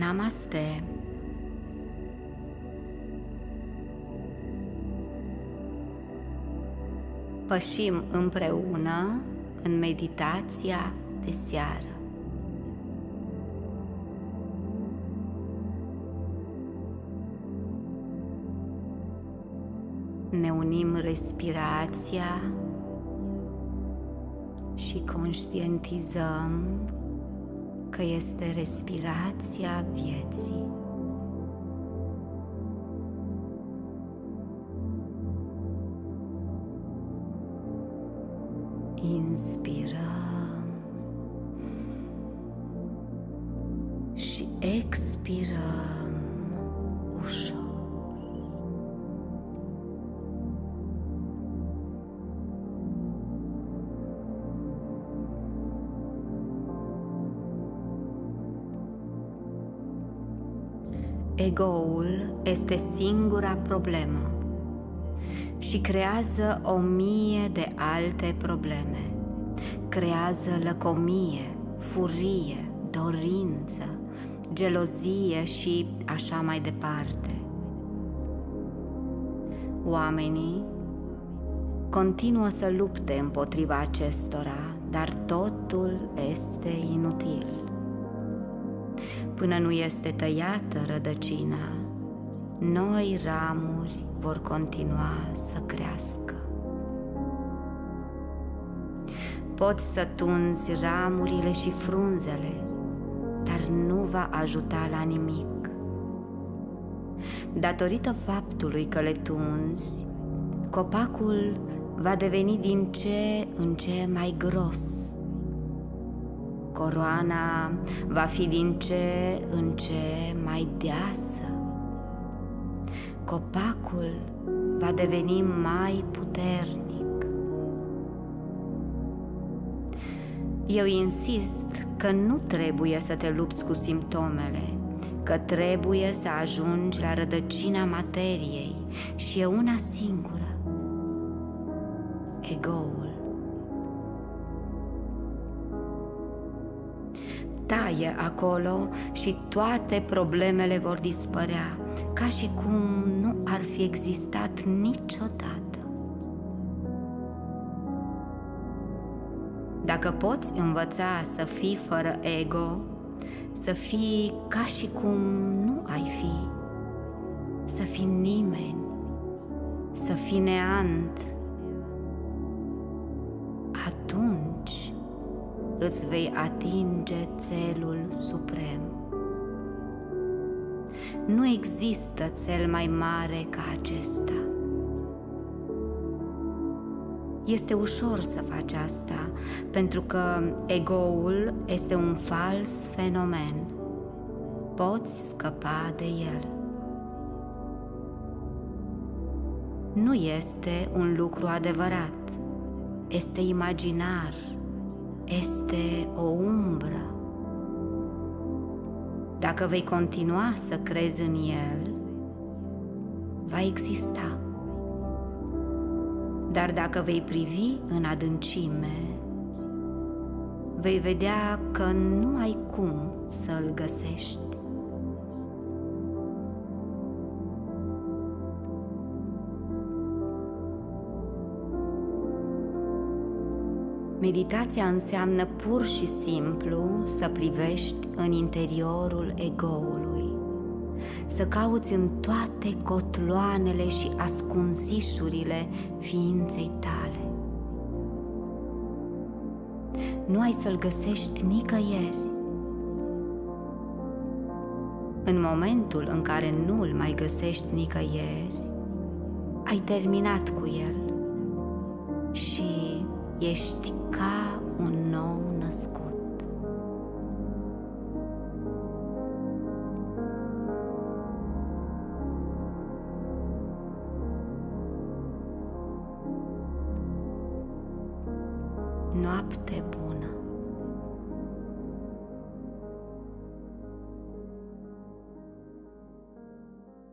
Namaste! Pășim împreună în meditația de seară. Ne unim respirația și conștientizăm că este respirația vieții. Inspirăm și expirăm ușor. Ego-ul este singura problemă și creează 1000 de alte probleme. Creează lăcomie, furie, dorință, gelozie și așa mai departe. Oamenii continuă să lupte împotriva acestora, dar totul este inutil. Până nu este tăiată rădăcina, noi ramuri vor continua să crească. Poți să tunzi ramurile și frunzele, dar nu va ajuta la nimic. Datorită faptului că le tunzi, copacul va deveni din ce în ce mai gros. Coroana va fi din ce în ce mai deasă. Copacul va deveni mai puternic. Eu insist că nu trebuie să te lupți cu simptomele, că trebuie să ajungi la rădăcina materiei și e una singură: ego-ul. Taie acolo și toate problemele vor dispărea, ca și cum nu ar fi existat niciodată. Dacă poți învăța să fii fără ego, să fii ca și cum nu ai fi, să fii nimeni, să fii neant, atunci îți vei atinge țelul suprem. Nu există țel mai mare ca acesta. Este ușor să faci asta, pentru că ego-ul este un fals fenomen. Poți scăpa de el. Nu este un lucru adevărat. Este imaginar. Este o umbră. Dacă vei continua să crezi în el, va exista. Dar dacă vei privi în adâncime, vei vedea că nu ai cum să-l găsești. Meditația înseamnă pur și simplu să privești în interiorul ego-ului, să cauți în toate cotloanele și ascunzișurile ființei tale. Nu ai să-l găsești nicăieri. În momentul în care nu îl mai găsești nicăieri, ai terminat cu el și ești ca un nou născut. Noapte bună!